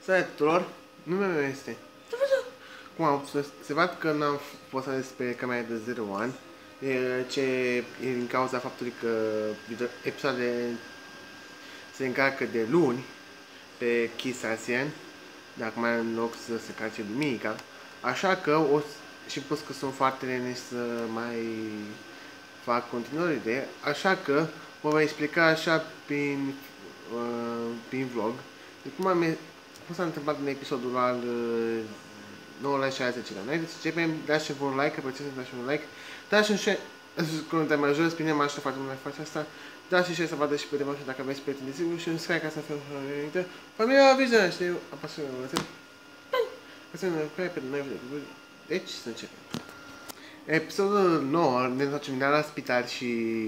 Salut tuturor, numele meu este. Cum am spus, se văd că n-am postat despre camera de 0 ani, ce e din cauza faptului că episoadele se încarcă de luni pe Kiss ASEAN, dacă mai în loc să se carce duminica, așa că și plus că sunt foarte lene să mai fac continuare de, așa că vă voi explica așa prin vlog de cum s-a întâmplat în episodul al 9 la 60-lea. Înainte să începem, dați și un like, apreciați, dați și un like, dați și un share, comentarii mai jos, bine, m-aș foarte mult face asta, dați și share să vadă și pe demasă dacă aveți prieteni de sigur și un subscribe ca să fiu familiarită. Familia Viziunea, știu, apasionată. Apasionată, pe noi video. Deci, să începem. Episodul 9 ne întoarcem la spital și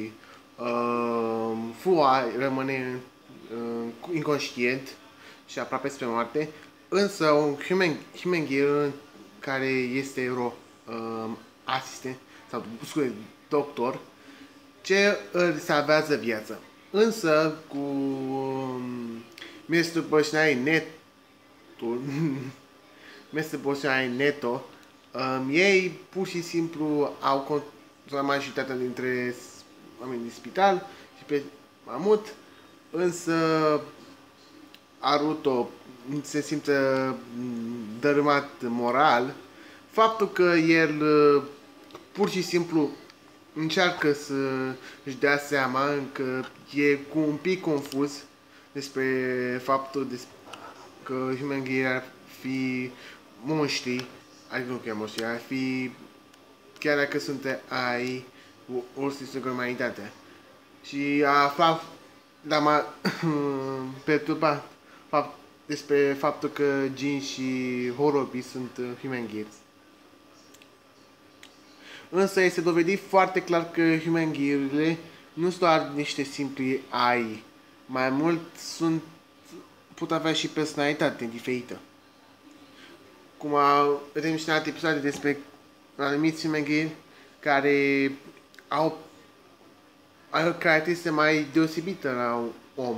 Fua rămâne inconștient și aproape spre moarte, însă un human gear care este asistent sau doctor ce îl salvează viața. Însă cu Mr. Bosnai Neto ei pur și simplu au controlat majoritatea dintre oamenii din spital și pe Mamut, însă Aruto se simte dărâmat moral. Faptul că el pur și simplu încearcă să își dea seama că e un pic confuz despre faptul că Human Gear ar fi monștri, adică nu chiar monștri, ar fi, chiar dacă sunt ai orsiți în umanitate. Și a aflat, dar m-a perturbat despre faptul că Jin și Horobi sunt Human Gears. Însă este dovedit foarte clar că Human Gear-urile nu sunt doar niște simpli AI. Mai mult pot avea și personalitate diferită. Cum vedem și în alte episoade despre anumiți Human Gear care au o caracteristică mai deosebită la un om.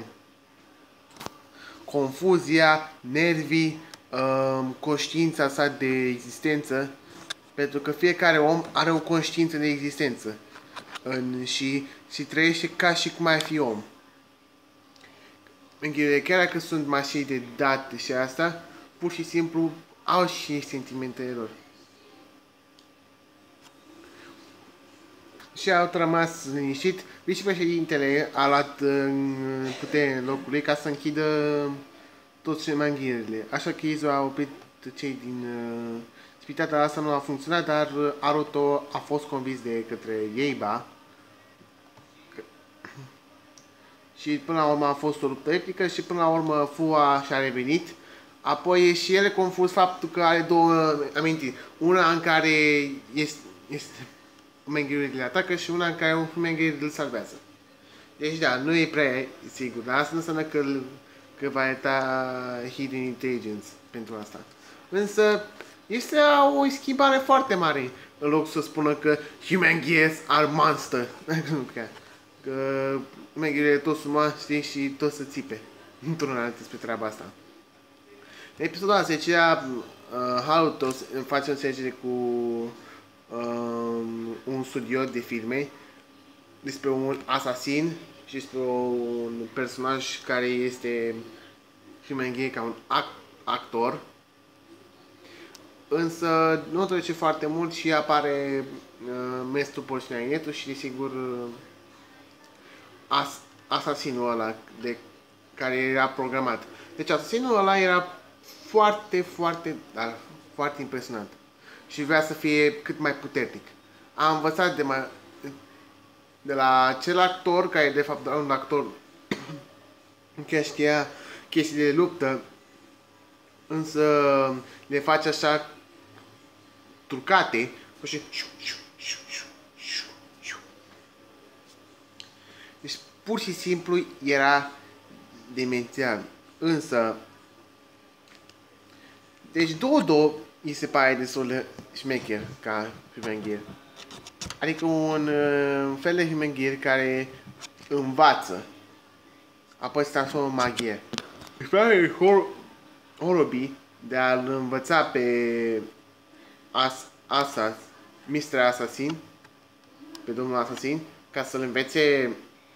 Confuzia, nervii, conștiința sa de existență, pentru că fiecare om are o conștiință de existență și trăiește ca și cum ar fi om. Chiar dacă sunt mașini de date și asta, pur și simplu au și sentimentele lor. Și au rămas liniștit. Vicepreședintele a luat putere în locul lui ca să închidă toți manghirile. Așa că Izo a oprit cei din spitalul. Asta nu a funcționat, dar Aruto a fost convins de către Ieiba. Și până la urmă a fost o luptă epică și până la urmă Fua și-a revenit. Apoi și el confuz faptul că are două amintiri. Una în care este Human Gear le atacă și una în care un Human Gear îl salvează. Deci da, nu e prea sigur, dar asta nu înseamnă că va arăta Hidden Intelligence pentru asta. Însă este o schimbare foarte mare în loc să spună că Human Gears are monster. Nu cred. Că Human Gear toți sunt monștri și toți să țipe. Într-un alt despre treaba asta. În episodul 10 Haruto face o înțelegere cu un studio de filme despre un asasin și despre un personaj care este Human Gear ca un actor. Însă nu trece foarte mult și apare Mestru Porcinainetu și desigur asasinul ăla de care era programat. Deci asasinul ăla era foarte impresionant și vrea să fie cât mai puternic. Am învățat de la acel actor, care de fapt un actor chiar știa chestii de luptă, însă le face așa trucate și deci pur și simplu era demențial. Însă deci Dodo îi se pare destul de șmecher ca Human Gear. Adică un fel de Human Gear care învață, apoi se transformă în magie. Orobi de a-l învăța pe Mr. Assassin, pe domnul Assassin, ca să-l învețe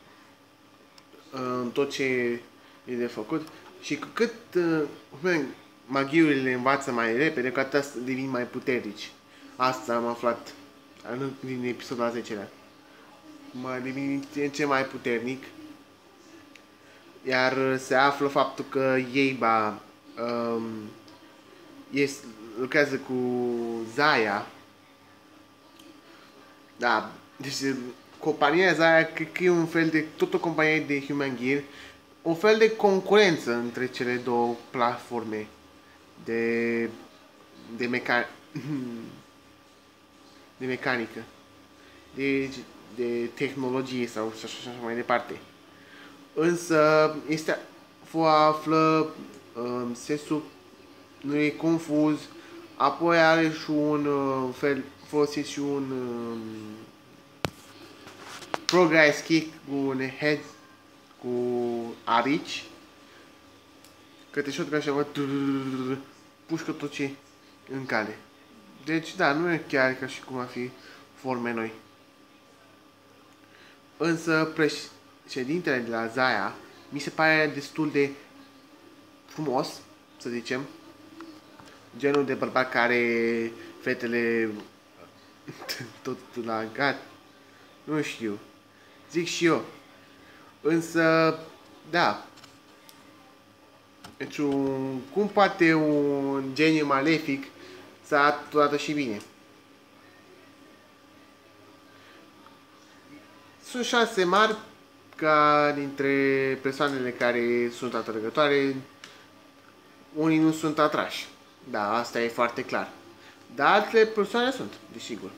în tot ce e de făcut. Și cu cât maghiurile le învață mai repede, cu atât devin mai puternici. Asta am aflat din episodul al 10-lea. Mai devin ce mai puternic. Iar se află faptul că Ieiba lucrează cu Zaya. Da, deci compania Zaya cred că e un fel de, tot o companie de Human Gear, un fel de concurență între cele două platforme de de mecanică, de tehnologie sau așa mai departe. Însă află, nu e confuz, apoi are și un folosit și un progress kick cu un head cu arici, că te șotă ca așa, pușcă tot ce în cale. Deci da, nu e chiar ca și cum ar fi forme noi. Însă președintele de la Zaya mi se pare destul de frumos, să zicem. Genul de bărbat care fetele tot la gat. Nu știu. Zic și eu. Însă, da. Deci, cum poate un geniu malefic să arată și bine? Sunt șanse mari ca dintre persoanele care sunt atrăgătoare, unii nu sunt atrași. Da, asta e foarte clar. Dar altele persoane sunt, desigur.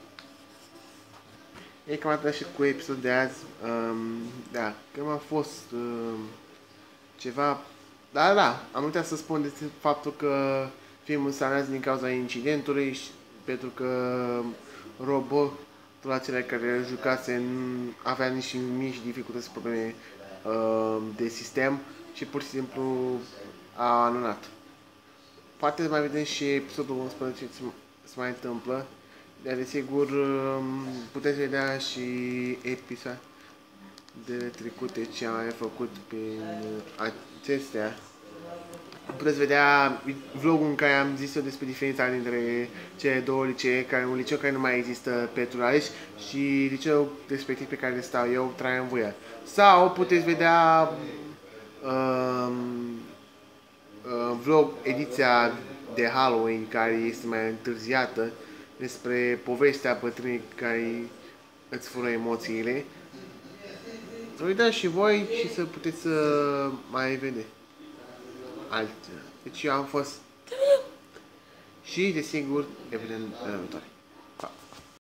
E cam atât și cu episodul de azi. Da, cam a fost ceva... Da, am uitat să spun despre faptul că filmul s-a ales din cauza incidentului și pentru că robotul acela care jucase avea niște mici dificultăți, probleme de sistem și pur și simplu a anunat. Poate mai vedem și episodul 11 ce se mai întâmplă, dar desigur puteți vedea și episoadele trecute ce am mai făcut pe acestea. Puteți vedea vlogul în care am zis eu despre diferența dintre cele două licee, un liceu care nu mai există pentru aleși și liceul respectiv pe care stau eu, Traian Voia. Sau puteți vedea vlog, ediția de Halloween, care este mai întârziată, despre povestea bătrânii care îți fură emoțiile. Să uitați și voi și să puteți să mai vedeți altele. Deci eu am fost și, desigur, evident, în următoare. Pa!